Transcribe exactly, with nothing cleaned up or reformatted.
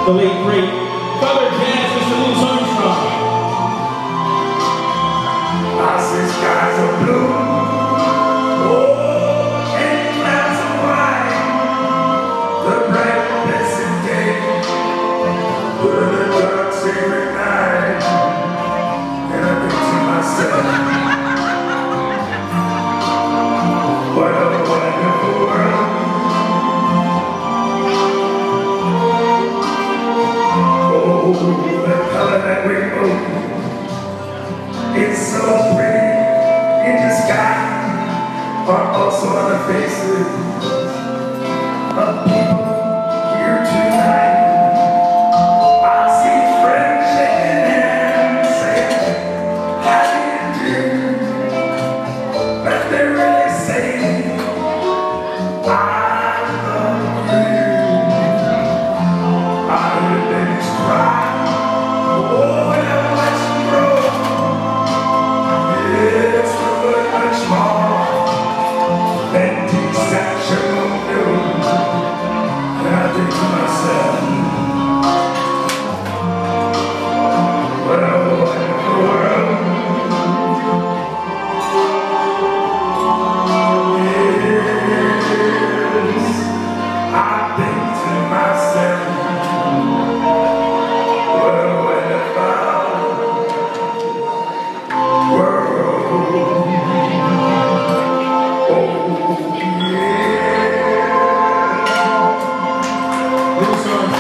the late great Father Jazz, Mister Louis Armstrong. I see skies are blue, oh, and clouds are white. The bright, blessed day, but the dark, sacred night. And I think to myself, what a wonderful world. Oh, the color that we own. It's so pretty in the sky, but also on the faces of people here tonight. I see friends shaking hands, saying, how do you do? But they're really saying, I love you. I hear the babies cry. Oh, and I watch them grow. It's good, much more than deception will do. And I think to myself, what a wonderful world. Yes, I think to myself, what a wonderful world. Oh, yeah.